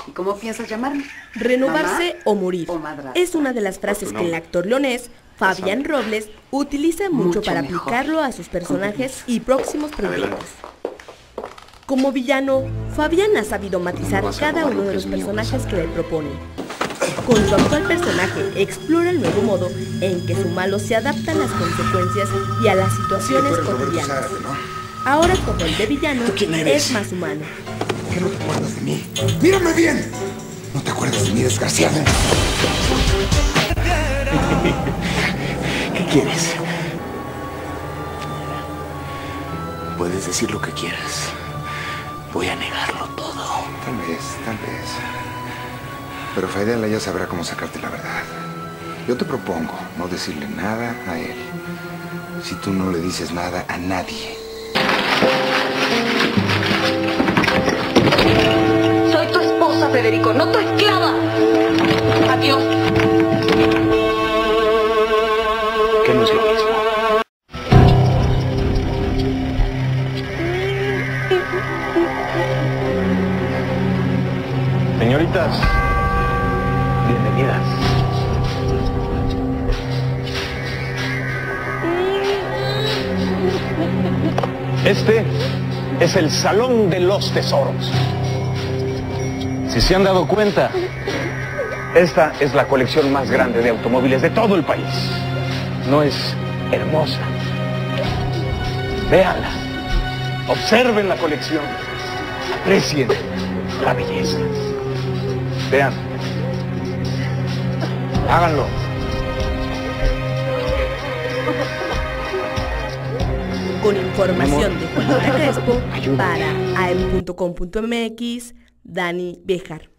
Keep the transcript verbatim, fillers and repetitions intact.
¿Y cómo piensas llamarme? Renovarse ¿Mamá o morir o madrastra? es una de las frases que el actor leonés Fabián Robles utiliza mucho, Mucho para mejor. aplicarlo a sus personajes y próximos proyectos. Como villano, Fabián ha sabido matizar cada uno de los personajes que le propone. Con su actual personaje explora el nuevo modo en que su malo se adapta a las consecuencias y a las situaciones cotidianas. Ahora como el de villano es más humano. ¿Por qué no te acuerdas de mí? ¡Mírame bien! ¿No te acuerdas de mí, desgraciado? ¿Qué quieres? Puedes decir lo que quieras. Voy a negarlo todo. Tal vez, tal vez. Pero Faidela ya sabrá cómo sacarte la verdad. Yo te propongo no decirle nada a él. Si tú no le dices nada a nadie. Soy tu esposa, Federico, no tu esclava. Adiós. Que no es lo mismo. Señoritas, bienvenidas. Este es el Salón de los Tesoros. Si se han dado cuenta, esta es la colección más grande de automóviles de todo el país. ¿No es hermosa? Véanla, observen la colección, aprecien la belleza. Vean, háganlo. Con información de Juanita Crespo para a e punto com punto m x, Dani Béjar.